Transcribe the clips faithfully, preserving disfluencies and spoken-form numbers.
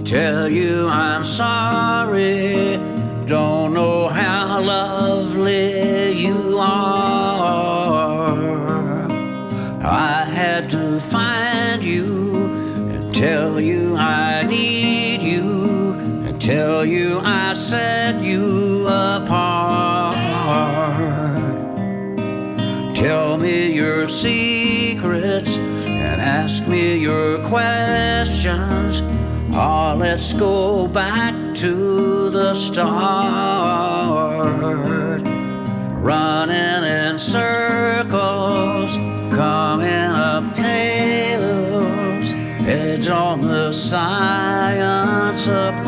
tell you I'm sorry. Don't know how lovely you are. I had to find you and tell you I need you and tell you I set you apart. Tell me your secrets and ask me your questions. Oh, let's go back to the start. Running in circles, coming up tails, heads on the science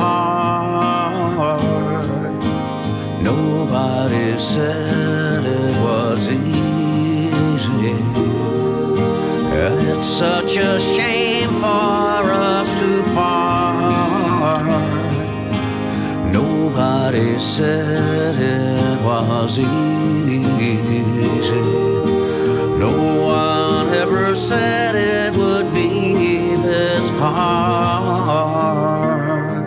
apart. Nobody said it was easy. It's such a shame for us to part. Nobody said it was easy. No one ever said it would be this hard.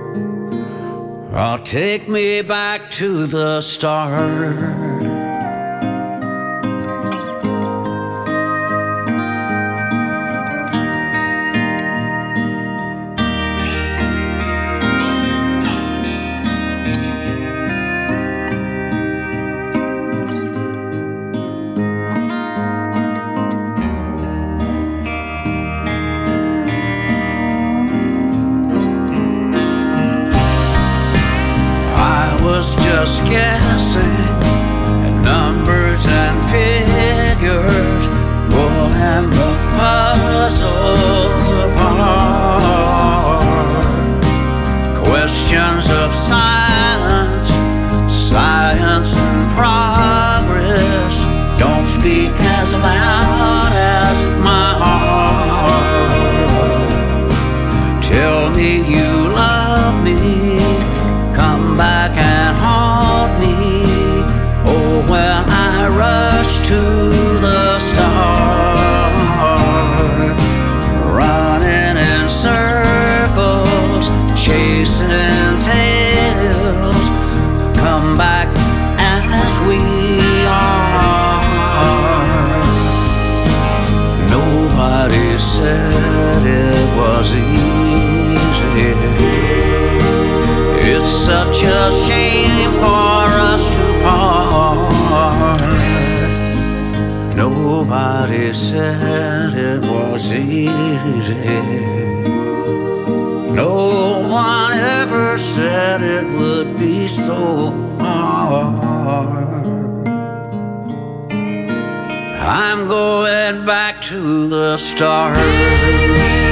Oh, take me back to the start. Just guessing at numbers and figures, pulling the puzzles apart. Questions of science, science and progress don't speak as loud as my heart. Tell me you love me, come back and haunt me. Oh, when I rush to the start, running in circles, chasing tails, come back as we are. Nobody said it was easy. It's such a shame for us to part. Nobody said it was easy. No one ever said it would be so hard. I'm going back to the start.